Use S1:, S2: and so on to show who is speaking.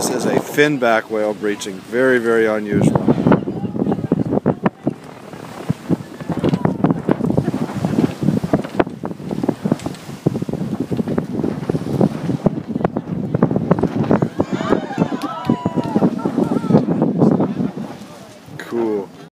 S1: This is a finback whale breaching. Very, very unusual.